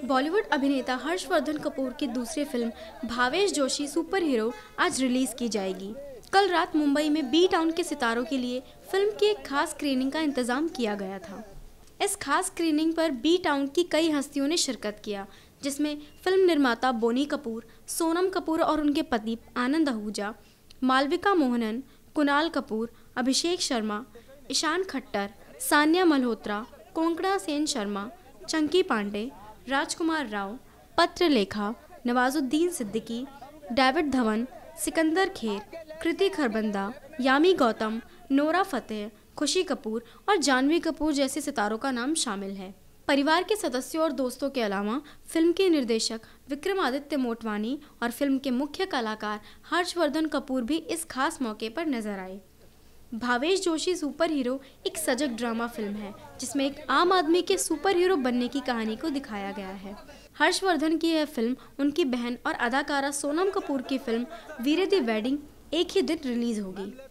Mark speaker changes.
Speaker 1: बॉलीवुड अभिनेता हर्षवर्धन कपूर की दूसरी film Bhavesh Joshi super hero आज रिलीज की जाएगी। कल रात मुंबई में बी टाउन के सितारों के लिए फिल्म की एक खास स्क्रीनिंग का इंतजाम किया गया था। इस खास स्क्रीनिंग पर बी टाउन की कई हस्तियों ने शिरकत किया, जिसमें फिल्म निर्माता बोनी कपूर, सोनम कपूर और उनके पति आनंद आहूजा, मालविका मोहनन, कुणाल कपूर, अभिषेक शर्मा, ईशान खट्टर, सान्या मल्होत्रा, कोंकणा सेन शर्मा, चंकी पांडे, राजकुमार राव, पत्रलेखा, नवाजुद्दीन सिद्दीकी, डेविड धवन, सिकंदर खेर, कृति खरबंदा, यामी गौतम, नोरा फतेह, खुशी कपूर और जानवी कपूर जैसे सितारों का नाम शामिल है। परिवार के सदस्यों और दोस्तों के अलावा फिल्म के निर्देशक विक्रमादित्य मोटवानी और फिल्म के मुख्य कलाकार हर्षवर्धन कपूर भी इस खास मौके पर नजर आए। भावेश जोशी सुपर हीरो एक सजग ड्रामा फिल्म है, जिसमें एक आम आदमी के सुपर हीरो बनने की कहानी को दिखाया गया है। हर्षवर्धन की यह फिल्म उनकी बहन और अदाकारा सोनम कपूर की फिल्म वीरे दी वेडिंग एक ही दिन रिलीज होगी।